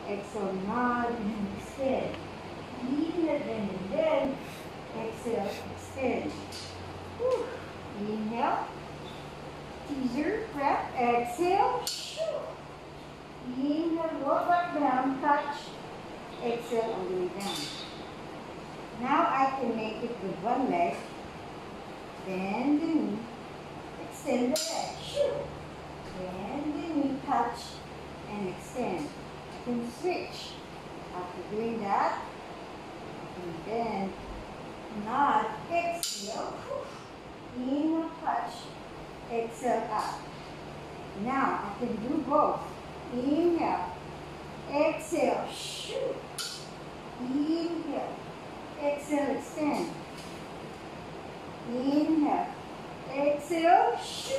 exhale, nod, and extend. Inhale, bend, and bend. Exhale, extend. Whew. Inhale, teaser, wrap, exhale. Inhale, roll back down, touch. Exhale, all the way down. Now I can make it with one leg. Bend the knee, extend the leg. Bend the knee, touch, and extend. I can switch. After doing that, I can bend, nod, exhale. Inhale, touch, exhale, up. Now I can do both. Inhale, exhale, inhale, exhale, extend. Inhale, exhale,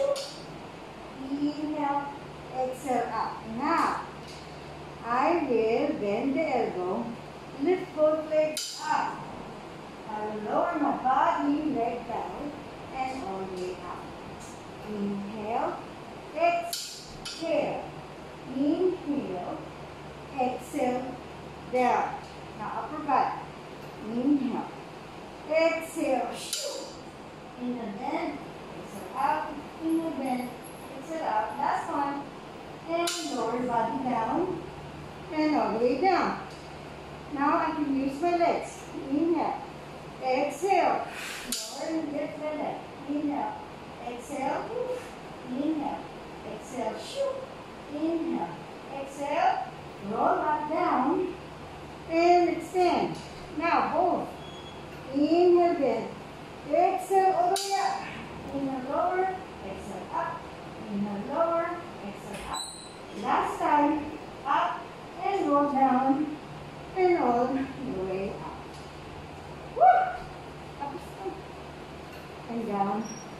inhale, exhale, up. Now, I will bend the elbow, lift both legs up. I will lower my body, leg down, and all the way up. Inhale, exhale, inhale, exhale, down. Now upper back. Inhale, exhale, inhale, bend, exhale out, inhale, bend, exhale out. Last one. And lower body down, and all the way down. Now I can use my legs. Inhale, exhale, lower and lift my leg. Inhale, exhale, inhale, exhale, inhale, exhale, roll back down, and extend. Now both. Inhale, bend. Exhale, all the way up. Inhale, lower, exhale, up. Inhale, lower, exhale, up. Last time, up and roll down, and all the way up. Woo! Up and down.